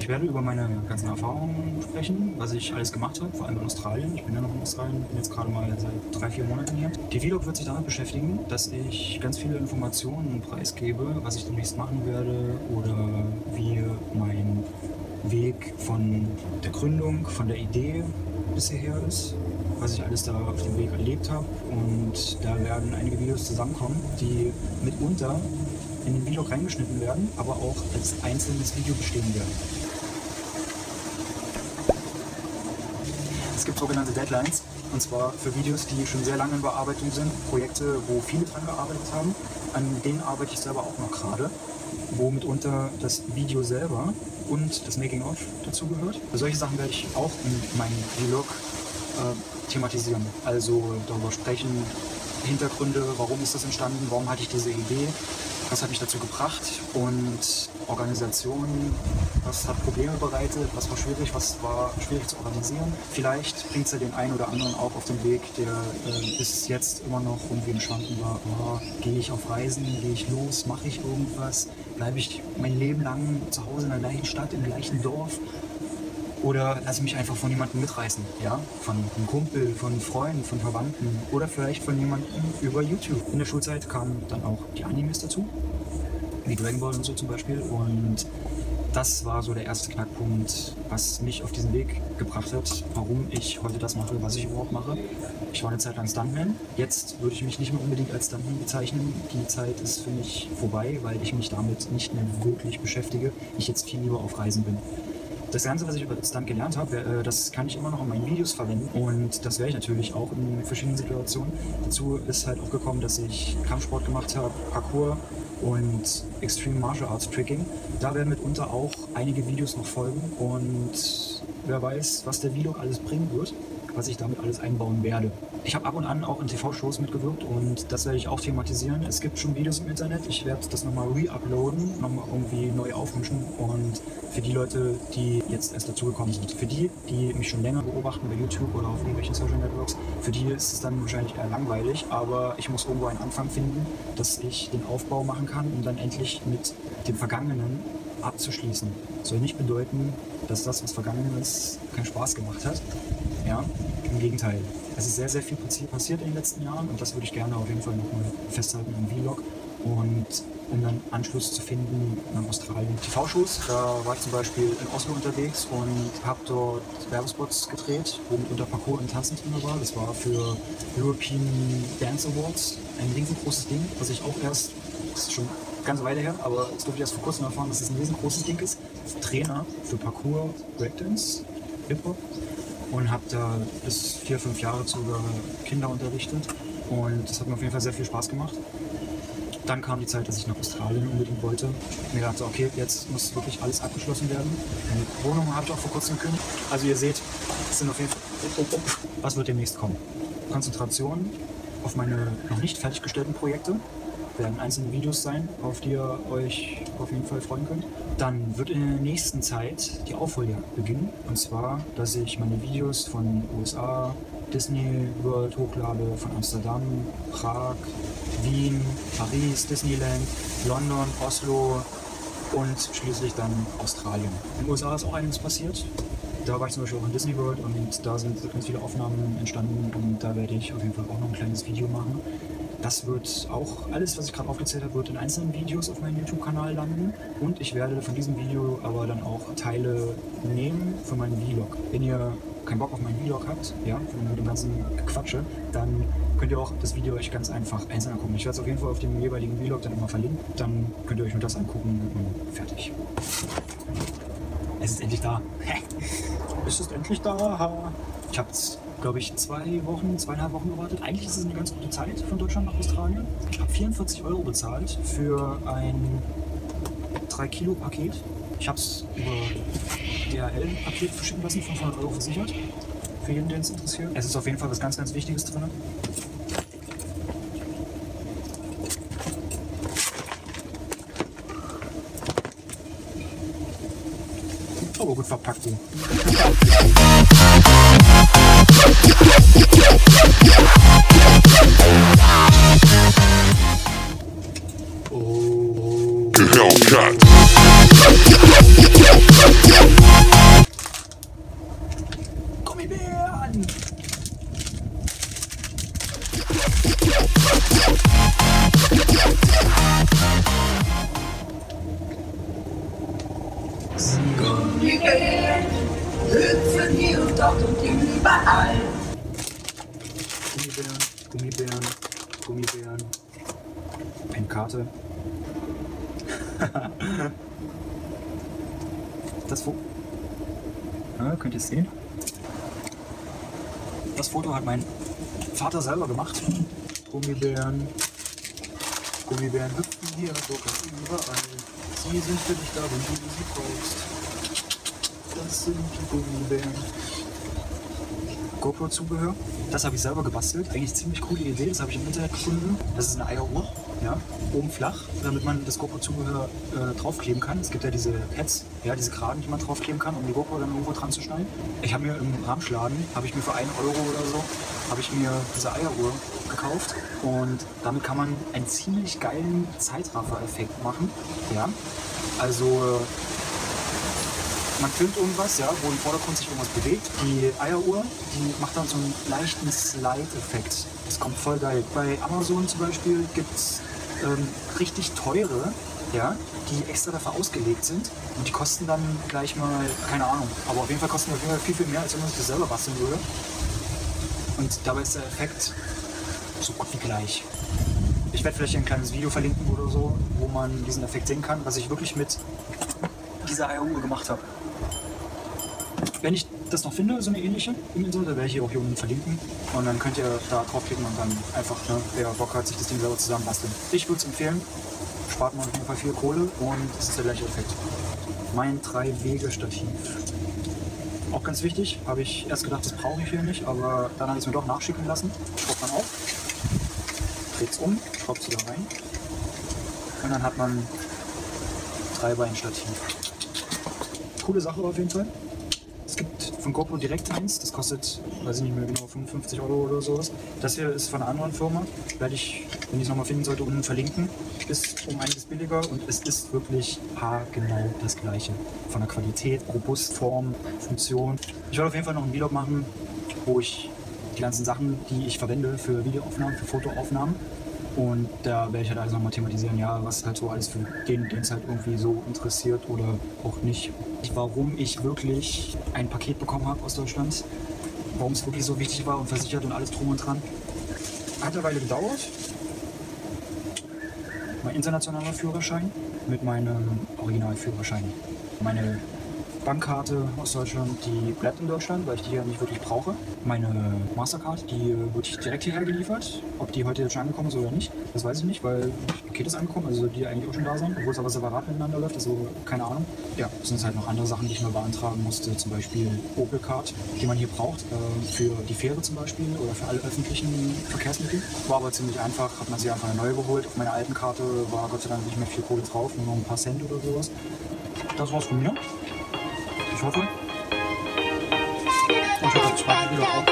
Ich werde über meine ganzen Erfahrungen sprechen, was ich alles gemacht habe, vor allem in Australien. Ich bin ja noch in Australien, bin jetzt gerade mal seit 3-4 Monaten hier. Die Vlog wird sich damit beschäftigen, dass ich ganz viele Informationen preisgebe, was ich demnächst machen werde oder wie mein Weg von der Gründung, von der Idee bis hierher ist, was ich alles da auf dem Weg erlebt habe. Und da werden einige Videos zusammenkommen, die mitunter in den Vlog reingeschnitten werden, aber auch als einzelnes Video bestehen werden. Es gibt sogenannte Deadlines, und zwar für Videos, die schon sehr lange in Bearbeitung sind, Projekte, wo viele dran gearbeitet haben. An denen arbeite ich selber auch noch gerade, wo mitunter das Video selber und das Making-of dazu gehört. Für solche Sachen werde ich auch in meinem Vlog thematisieren, also darüber sprechen, Hintergründe, warum ist das entstanden, warum hatte ich diese Idee, was hat mich dazu gebracht und Organisation, was hat Probleme bereitet, was war schwierig zu organisieren. Vielleicht bringt es ja den einen oder anderen auch auf den Weg, der bis jetzt immer noch irgendwie im Schwanken war. Oh, gehe ich auf Reisen, gehe ich los, mache ich irgendwas, bleibe ich mein Leben lang zu Hause in der gleichen Stadt, im gleichen Dorf? Oder lasse ich mich einfach von jemandem mitreißen, ja? Von einem Kumpel, von Freunden, von Verwandten oder vielleicht von jemandem über YouTube. In der Schulzeit kamen dann auch die Animes dazu, wie Dragon Ball und so zum Beispiel. Und das war so der erste Knackpunkt, was mich auf diesen Weg gebracht hat, warum ich heute das mache, was ich überhaupt mache. Ich war eine Zeit lang Stuntman. Jetzt würde ich mich nicht mehr unbedingt als Stuntman bezeichnen. Die Zeit ist für mich vorbei, weil ich mich damit nicht mehr wirklich beschäftige. Ich jetzt viel lieber auf Reisen bin. Das Ganze, was ich über Stunt gelernt habe, das kann ich immer noch in meinen Videos verwenden und das werde ich natürlich auch in verschiedenen Situationen. Dazu ist halt auch gekommen, dass ich Kampfsport gemacht habe, Parkour und Extreme Martial Arts Tricking. Da werden mitunter auch einige Videos noch folgen und wer weiß, was der Vlog alles bringen wird, was ich damit alles einbauen werde. Ich habe ab und an auch in TV-Shows mitgewirkt und das werde ich auch thematisieren. Es gibt schon Videos im Internet, ich werde das nochmal re-uploaden, nochmal irgendwie neu aufmischen und für die Leute, die jetzt erst dazugekommen sind, für die, die mich schon länger beobachten bei YouTube oder auf irgendwelchen Social Networks, für die ist es dann wahrscheinlich eher langweilig, aber ich muss irgendwo einen Anfang finden, dass ich den Aufbau machen kann, um dann endlich mit dem Vergangenen abzuschließen. Soll nicht bedeuten, dass das, was vergangen ist, keinen Spaß gemacht hat. Ja, im Gegenteil. Es ist sehr, sehr viel passiert in den letzten Jahren und das würde ich gerne auf jeden Fall nochmal festhalten im Vlog. Und um dann Anschluss zu finden nach Australien. TV-Shows, da war ich zum Beispiel in Oslo unterwegs und habe dort Werbespots gedreht, wo mitunter Parkour und Tanzen drin war. Das war für European Dance Awards ein riesengroßes Ding, was ich auch erst, das ist schon eine ganze Weile her, aber das durfte ich erst vor kurzem erfahren, dass es ein riesengroßes Ding ist. Trainer für Parkour, Breakdance, Hip-Hop und habe da bis 4-5 Jahre sogar Kinder unterrichtet und das hat mir auf jeden Fall sehr viel Spaß gemacht. Dann kam die Zeit, dass ich nach Australien unbedingt wollte. Mir dachte, okay, jetzt muss wirklich alles abgeschlossen werden. Meine Wohnung habe ich auch vor kurzem gekündigt. Also ihr seht, es sind auf jeden Fall, was wird demnächst kommen. Konzentration auf meine noch nicht fertiggestellten Projekte. Werden einzelne Videos sein, auf die ihr euch auf jeden Fall freuen könnt. Dann wird in der nächsten Zeit die Aufholjagd beginnen. Und zwar, dass ich meine Videos von USA, Disney World hochlade, von Amsterdam, Prag, Wien, Paris, Disneyland, London, Oslo und schließlich dann Australien. In den USA ist auch einiges passiert. Da war ich zum Beispiel auch in Disney World und da sind ganz viele Aufnahmen entstanden und da werde ich auf jeden Fall auch noch ein kleines Video machen. Das wird auch, alles was ich gerade aufgezählt habe, wird in einzelnen Videos auf meinem YouTube-Kanal landen und ich werde von diesem Video aber dann auch Teile nehmen für meinen Vlog. Wenn ihr keinen Bock auf meinen Vlog habt, ja, von dem ganzen Quatsche, dann könnt ihr auch das Video euch ganz einfach einzeln angucken. Ich werde es auf jeden Fall auf dem jeweiligen Vlog dann immer verlinken, dann könnt ihr euch nur das angucken und fertig. Es ist endlich da. Es ist endlich da. Ich habe es, glaube ich, 2,5 Wochen gewartet. Eigentlich ist es eine ganz gute Zeit von Deutschland nach Australien. Ich habe 44 € bezahlt für ein 3-Kilo-Paket. Ich habe es über DHL-Paket verschicken lassen, 500 € versichert. Für jeden, den es interessiert. Es ist auf jeden Fall was ganz, ganz Wichtiges drin. Aber gut verpackt. Oh. Hellcat. Gummibären hüpfen hier und dort und überall. Gummibären, Gummibären, Gummibären. Eine Karte. Das Foto. Ja, könnt ihr es sehen? Das Foto hat mein Vater selber gemacht. Gummibären. Gummibären hüpfen hier dort und überall. Sie sind für dich da, wenn du sie brauchst. Das sind die Gummibären. GoPro-Zubehör. Das habe ich selber gebastelt. Eigentlich ziemlich coole Idee. Das habe ich im Internet gefunden. Das ist eine Eieruhr. Ja, oben flach, damit man das GoPro-Zubehör draufkleben kann. Es gibt ja diese Pads, ja, diese Kragen, die man draufkleben kann, um die GoPro dann irgendwo dran zu schneiden. Ich habe mir im Ramschladen, habe ich mir für 1 Euro oder so, habe ich mir diese Eieruhr gekauft. Und damit kann man einen ziemlich geilen Zeitraffer-Effekt machen. Ja, also man filmt irgendwas, ja, wo im Vordergrund sich irgendwas bewegt. Die Eieruhr, die macht dann so einen leichten Slide-Effekt. Das kommt voll geil. Bei Amazon zum Beispiel gibt es richtig teure, ja, die extra dafür ausgelegt sind. Und die kosten dann gleich mal, keine Ahnung, aber auf jeden Fall kosten die viel, viel mehr, als wenn man sich das selber basteln würde. Und dabei ist der Effekt so gut wie gleich. Ich werde vielleicht ein kleines Video verlinken oder so, wo man diesen Effekt sehen kann, was ich wirklich mit dieser Eieruhr gemacht habe. Wenn ich das noch finde, so eine ähnliche im Internet, werde ich hier auch hier unten verlinken. Und dann könnt ihr da draufklicken und dann einfach, ne, wer Bock hat, sich das Ding selber zusammen basteln. Ich würde es empfehlen. Spart man auf jeden Fall viel Kohle und es ist der gleiche Effekt. Mein 3-Wege-Stativ. Auch ganz wichtig, habe ich erst gedacht, das brauche ich hier nicht, aber dann habe ich es mir doch nachschicken lassen. Schraubt man auf, dreht es um, schraubt es wieder rein und dann hat man 3-Bein-Stativ. Coole Sache auf jeden Fall. Es gibt von GoPro direkt eins, das kostet, weiß ich nicht mehr genau, 55 Euro oder sowas. Das hier ist von einer anderen Firma, werde ich, wenn ich es nochmal finden sollte, unten verlinken. Ist um einiges billiger und es ist wirklich haargenau das gleiche. Von der Qualität, Robust, Form, Funktion. Ich werde auf jeden Fall noch einen Vlog machen, wo ich die ganzen Sachen, die ich verwende für Videoaufnahmen, für Fotoaufnahmen, und da werde ich halt alles nochmal thematisieren, ja, was halt so alles für den es halt irgendwie so interessiert oder auch nicht. Warum ich wirklich ein Paket bekommen habe aus Deutschland, warum es wirklich so wichtig war und versichert und alles drum und dran. Hat eine Weile gedauert. Mein internationaler Führerschein mit meinem Originalführerschein. Meine Bankkarte aus Deutschland, die bleibt in Deutschland, weil ich die ja nicht wirklich brauche. Meine Mastercard, die wird direkt hierher geliefert. Ob die heute jetzt schon angekommen ist oder nicht, das weiß ich nicht, weil das Paket ist angekommen, also die eigentlich auch schon da sind, obwohl es aber separat miteinander läuft, also keine Ahnung. Ja, es sind halt noch andere Sachen, die ich mir beantragen musste, zum Beispiel Opel Card, die man hier braucht, für die Fähre zum Beispiel oder für alle öffentlichen Verkehrsmittel. War aber ziemlich einfach, hat man sich einfach eine neue geholt. Auf meiner alten Karte war Gott sei Dank nicht mehr viel Kohle drauf, nur noch ein paar Cent oder sowas. Das war's von mir. Ich hoffe. Und ich hoffe, das zweite Video auch